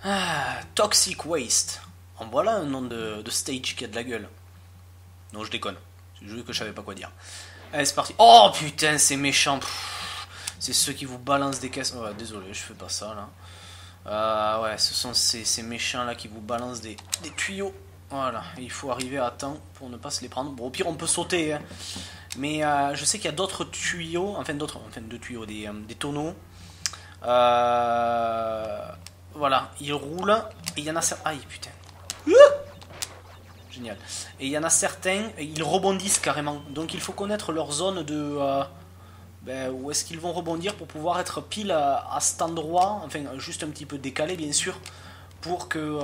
Toxic Waste. En voilà un nom de stage qui a de la gueule. Non, je déconne. C'est juste que je savais pas quoi dire. Allez, c'est parti. Oh putain, c'est méchant. C'est ceux qui vous balancent des caisses. Ouais, désolé, je fais pas ça là. Ouais, ce sont ces méchants là qui vous balancent des tuyaux. Voilà, et il faut arriver à temps pour ne pas se les prendre. Bon, au pire, on peut sauter. Hein. Mais je sais qu'il y a d'autres tuyaux. Enfin, deux tuyaux, des tonneaux. Voilà, ils roulent. Et il y en a certains. Aïe, putain. Génial. Et il y en a certains, ils rebondissent carrément. Donc il faut connaître leur zone de. Où est-ce qu'ils vont rebondir pour pouvoir être pile à cet endroit. Enfin, juste un petit peu décalé, bien sûr. Pour que.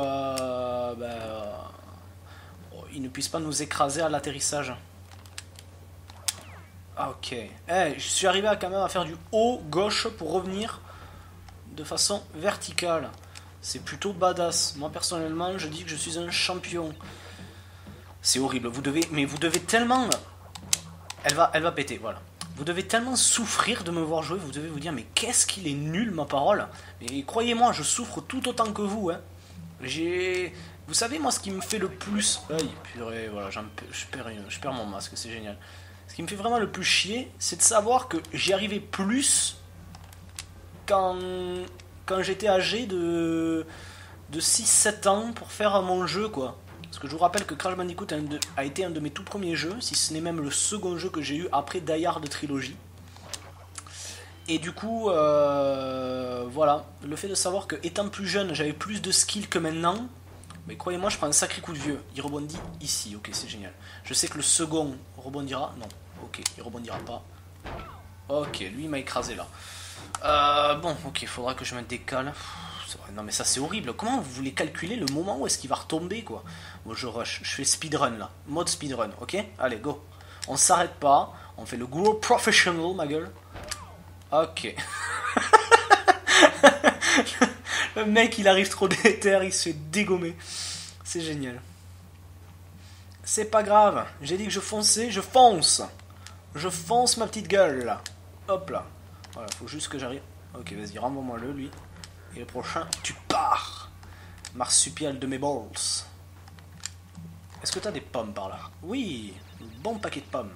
Ils ne puissent pas nous écraser à l'atterrissage. Ah, ok. Je suis arrivé quand même à faire du haut gauche pour revenir de façon verticale. C'est plutôt badass. Moi personnellement, je dis que je suis un champion. C'est horrible. Vous devez tellement. Elle va péter, voilà. Vous devez tellement souffrir de me voir jouer. Vous devez vous dire, mais qu'est-ce qu'il est nul, ma parole. Mais croyez-moi, je souffre tout autant que vous. Hein. Vous savez, moi, ce qui me fait le plus. Aïe, purée, voilà, je perds mon masque, c'est génial. Ce qui me fait vraiment le plus chier, c'est de savoir que j'y arrivais plus quand j'étais âgé de 6-7 ans pour faire mon jeu, quoi. Parce que je vous rappelle que Crash Bandicoot a été un de mes tout premiers jeux, si ce n'est même le second jeu que j'ai eu après Die Hard Trilogy. Et du coup, voilà, le fait de savoir que étant plus jeune, j'avais plus de skills que maintenant, mais croyez-moi, je prends un sacré coup de vieux. Il rebondit ici, ok, c'est génial. Je sais que le second rebondira, non, ok, il rebondira pas. Ok, lui il m'a écrasé là. Bon, ok, il faudra que je me décale. Non mais ça c'est horrible, comment vous voulez calculer le moment où est-ce qu'il va retomber quoi? Moi je rush, je fais speedrun là, mode speedrun, ok? Allez go, on s'arrête pas, on fait le gros professional ma gueule. Ok. Le mec il arrive trop déter, il se fait dégommer. C'est génial. C'est pas grave, j'ai dit que je fonçais, je fonce. Je fonce ma petite gueule. Hop là. Voilà, faut juste que j'arrive. Ok, vas-y, renvoie-moi le lui. Et le prochain, tu pars. Marsupial de mes balls. Est-ce que t'as des pommes par là? Oui, un bon paquet de pommes.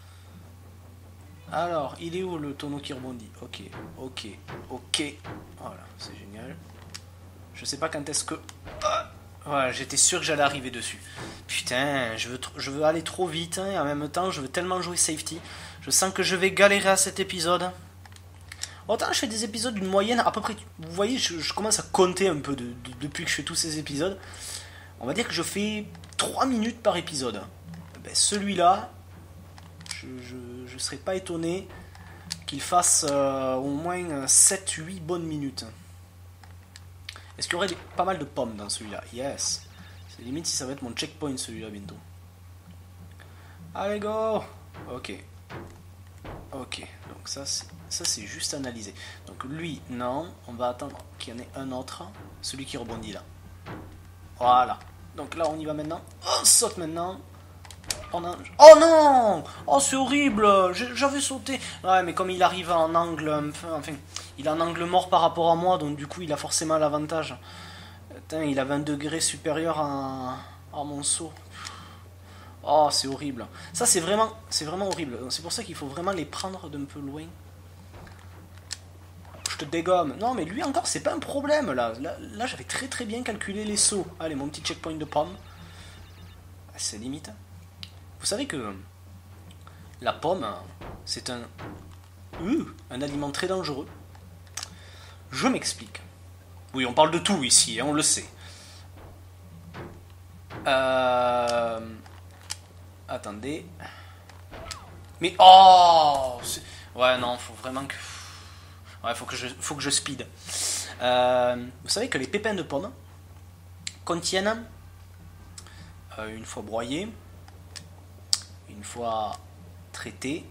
Alors, il est où le tonneau qui rebondit? Ok, ok, ok. Voilà, c'est génial. Je sais pas quand est-ce que... Voilà, j'étais sûr que j'allais arriver dessus. Putain, je veux aller trop vite, hein, et en même temps, je veux tellement jouer safety. Je sens que je vais galérer à cet épisode. Autant je fais des épisodes d'une moyenne à peu près. Vous voyez, je commence à compter un peu depuis que je fais tous ces épisodes. On va dire que je fais 3 minutes par épisode. Ben, celui-là, je serais pas étonné qu'il fasse au moins 7-8 bonnes minutes. Est-ce qu'il y aurait pas mal de pommes dans celui-là? Yes. C'est limite si ça va être mon checkpoint celui-là bientôt. Allez go. Ok. Ok, donc ça c'est juste analysé. Donc lui, non, on va attendre qu'il y en ait un autre, celui qui rebondit là. Voilà. Donc là on y va maintenant. On saute maintenant. Oh non! Oh c'est horrible! J'avais sauté. Ouais mais comme il arrive en angle enfin, il a un angle mort par rapport à moi, donc du coup il a forcément l'avantage. Putain, il avait un degré supérieur à mon saut. Oh, c'est horrible. Ça, c'est vraiment horrible. C'est pour ça qu'il faut vraiment les prendre d'un peu loin. Je te dégomme. Non, mais lui encore, c'est pas un problème, là. Là, j'avais très très bien calculé les sauts. Allez, mon petit checkpoint de pomme. C'est limite. Vous savez que la pomme, c'est un aliment très dangereux. Je m'explique. Oui, on parle de tout ici, hein, on le sait. Attendez. Mais oh ouais non, faut vraiment que... Ouais, faut que je speed. Vous savez que les pépins de pommes contiennent, une fois broyés, une fois traités,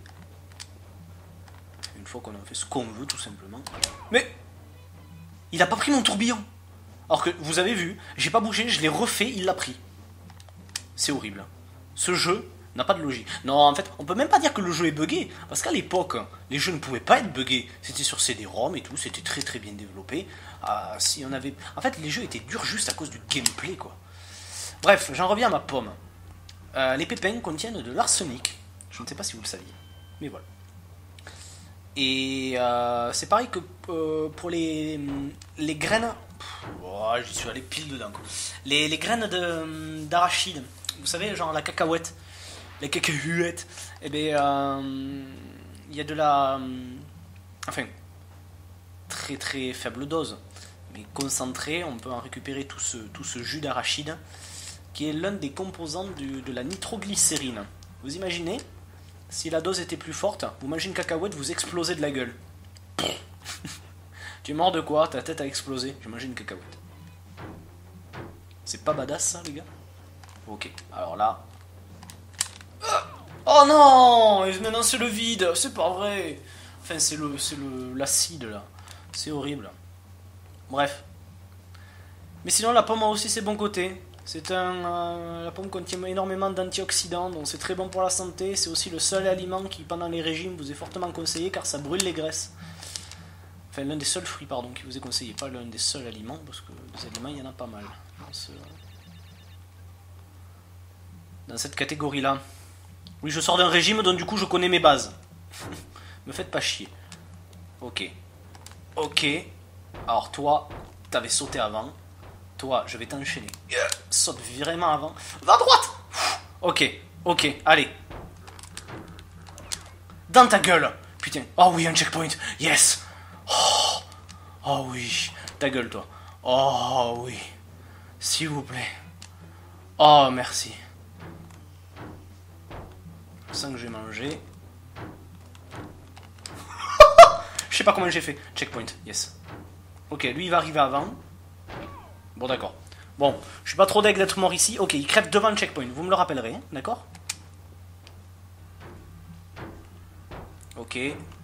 une fois qu'on a fait ce qu'on veut tout simplement. Mais il a pas pris mon tourbillon. Alors que vous avez vu, j'ai pas bougé, je l'ai refait, il l'a pris. C'est horrible. Ce jeu n'a pas de logique. Non, en fait, on peut même pas dire que le jeu est buggé, parce qu'à l'époque, les jeux ne pouvaient pas être buggés. C'était sur CD-ROM et tout, c'était très très bien développé. Si on avait... En fait, les jeux étaient durs juste à cause du gameplay, quoi. Bref, j'en reviens à ma pomme. Les pépins contiennent de l'arsenic. Je ne sais pas si vous le saviez, mais voilà. Et c'est pareil que pour les graines... Oh, j'y suis allé pile dedans, quoi. Les graines d'arachide, vous savez, genre la cacahuète. Les cacahuètes, eh bien, il y a de la... enfin, très très faible dose, mais concentrée, on peut en récupérer tout ce jus d'arachide, qui est l'un des composants de la nitroglycérine. Vous imaginez, si la dose était plus forte, vous mangez une cacahuète, vous explosez de la gueule. Tu es mort de quoi? Ta tête a explosé. J'ai mangé une cacahuète. C'est pas badass ça, les gars? Ok, alors là... Oh non! Maintenant c'est le vide, c'est pas vrai. Enfin c'est l'acide là. C'est horrible. Bref. Mais sinon la pomme a aussi ses bons côtés. La pomme contient énormément d'antioxydants, donc c'est très bon pour la santé. C'est aussi le seul aliment qui pendant les régimes vous est fortement conseillé car ça brûle les graisses. Enfin l'un des seuls fruits pardon qui vous est conseillé, pas l'un des seuls aliments, parce que des aliments il y en a pas mal. Dans cette catégorie là. Oui, je sors d'un régime, donc du coup, je connais mes bases. Me faites pas chier. Ok. Ok. Alors, toi, t'avais sauté avant. Toi, je vais t'enchaîner. Saute vraiment avant. Va à droite. Ok. Ok. Allez. Dans ta gueule. Putain. Oh oui, un checkpoint. Yes. Oh oui. Ta gueule, toi. Oh oui. S'il vous plaît. Oh, merci. Sans que j'ai mangé. Je sais pas comment j'ai fait. Checkpoint, yes. Ok, lui il va arriver avant. Bon d'accord. Bon, je suis pas trop deg d'être mort ici. Ok, il crève devant le checkpoint. Vous me le rappellerez, hein, d'accord? Ok.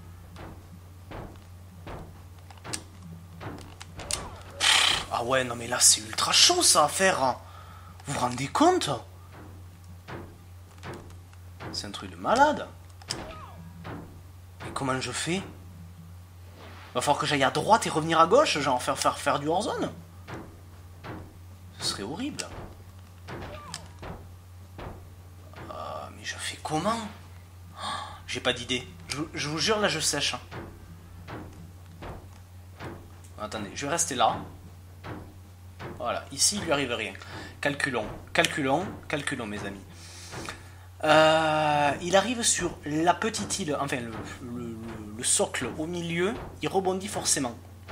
Ah ouais, non mais là c'est ultra chaud ça à faire. Hein. Vous vous rendez compte? C'est un truc de malade. Et comment je fais? Va falloir que j'aille à droite et revenir à gauche, genre faire du Warzone. Ce serait horrible. Mais je fais comment? J'ai pas d'idée. Je vous jure, là je sèche. Attendez, je vais rester là. Voilà, ici il lui arrive rien. Calculons, mes amis. Il arrive sur la petite île, enfin le socle au milieu, il rebondit forcément.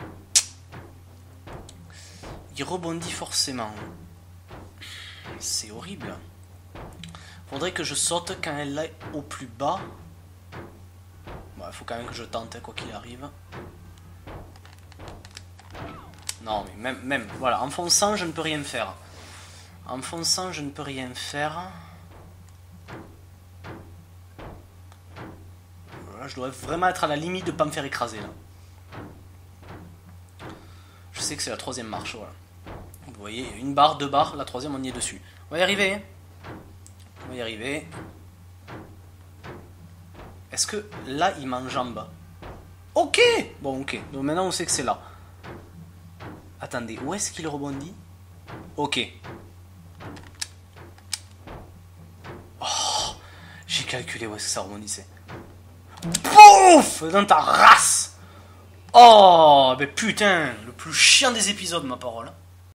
C'est horrible. Faudrait que je saute quand elle est au plus bas. Bon, il faut quand même que je tente, quoi qu'il arrive. Non, mais même, voilà, en fonçant, je ne peux rien faire. Là, je dois vraiment être à la limite de ne pas me faire écraser, là. Je sais que c'est la troisième marche, voilà. Vous voyez, une barre, deux barres, la troisième, on y est dessus. On va y arriver. Est-ce que là, il m'enjambe? Ok. Bon, ok. Donc maintenant, on sait que c'est là. Attendez, où est-ce qu'il rebondit? Ok. Oh, j'ai calculé où est-ce que ça rebondissait. Bouf! Dans ta race! Oh, mais putain, le plus chiant des épisodes, ma parole.